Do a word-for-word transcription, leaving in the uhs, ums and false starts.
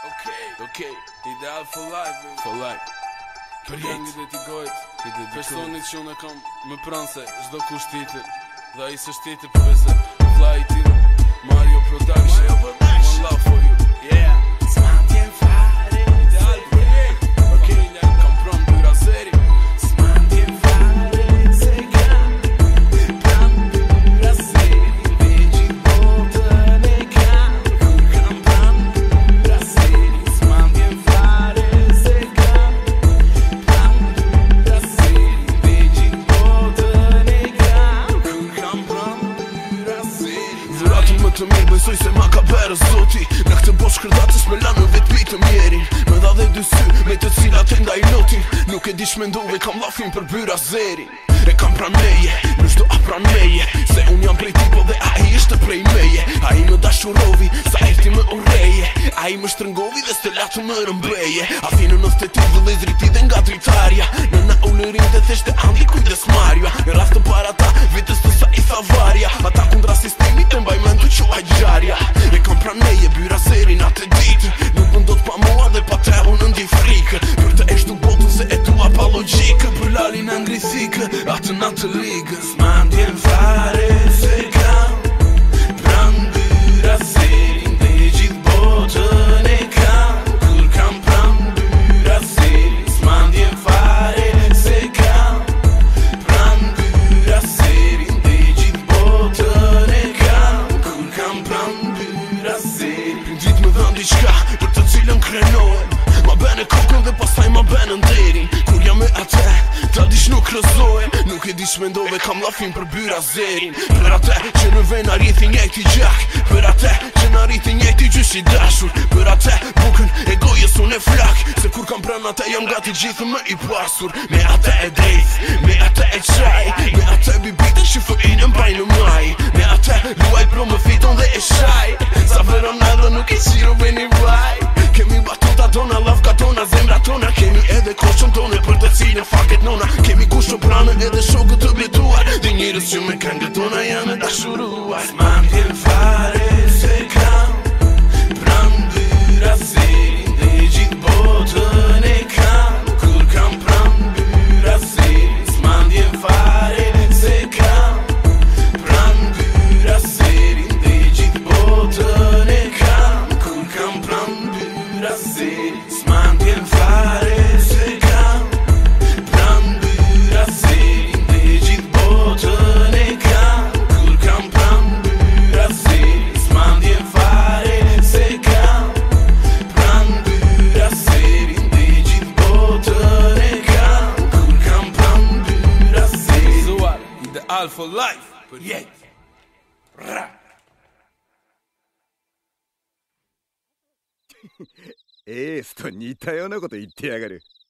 Ok, ok, ideal for life, baby. For life. Për jetë dhe t'i gojtë i personit që unë kam më pranë se çdo kusht tjetër. Dhe ai s'është tjetër përveç se vllai tim Mario Production. One love for you. Yeah. S'ma t'jen fare ideal për jetë. Ok, kam pranë dyra seri. S'ma t'jen fare se kam pranë dyra seri. Dhe gjithë botën e kam kur kam pranë dyra seri. S'ma t'jen fare se kam pranë dyra seri. Dhe gjithë botën e kam kur kam pranë dyra seri. Dhuratën më të mirë besoj se ma ka berë zoti. Në këtë bosh kërdatës me lanë vetë pi të mjerin. Me dha dhe dy sy me të cilat e ndaj lotin. Nuk e di shmendove kam lafin për byra zerin. E kam pran meje, nështu a pran meje. Se unë jam prej tipo dhe a i ishte prej meje. A i më dashurovi, sa erti më ureje. A i më shtrëngovi dhe stelatë më rëmbeje. A thinë në shtetit dhe lezriti dhe nga dritarja. Në na ullërin dhe theshte andi kujdes marja. Në rast të para ta, vitës të sa i thavarja. Ata kundra sistemi të mbaj mendu që a gjarja. E kam pran meje, byra zerin atë ditë. Nuk më ndot pa mua dhe pa te unë ndi frikë. Për të eshtu botën se e tua pa logikë. Për lalin e ngrisikë, atë në të ligë. S'ma t'jen fare se kam pran byra zerin. Dhe gjithë botën e kam kur kam pran byra zerin. S'ma t'jen fare se kam pran byra zerin. Dhe gjithë botën e kam kur kam pran byra zerin. Pindrit me dhën diqka për të cilën krenohen. Ma bene kokën dhe pastaj ma bene nderin. Kur jam me atë, ta dish nuk rëzohen. Nuk e di shmendove kam lafin për byra zerin. Për atë që në vena rriti njejti gjak. Për atë që në rriti njejti gjysh i dashur. Për atë bukën e gojës unë e flak. Se kur kam pran atë jam gati gjithë më i pasur. Me atë e drejt, me atë e qaj. Me atë bibite që fërin e mbaj në maj. Me atë luaj pro më fiton dhe e shaj. Sa veron edhe nuk i qiro veni vaj. Kemi batuta tona, lafka tona, zemra tona. Kemi edhe koshën tone për të cilën faket nona. Kemi kushtë pranë edhe shokët të bletuar. Dhe njërës që me këngët tona janë dashuruar. S'ma t'jen fare se kam pran byra zerin. Dhe gjithë botën e kam kur kam pran byra zerin. S'ma t'jen fare se kam pran byra zerin. Dhe gjithë botën e kam kur kam pran byra zerin. S'ma t'jen fare se kam pran byra zerin. Dhe gjithë botën e kam kur kam pran byra zerin. S'ma t'jen fare se kam pran byra zerin. Dhe gjithë botën e kam kur kam pran byra zerin. Zuar, ideal for life, për jetë. Ra. エースと似たようなこと言ってやがる。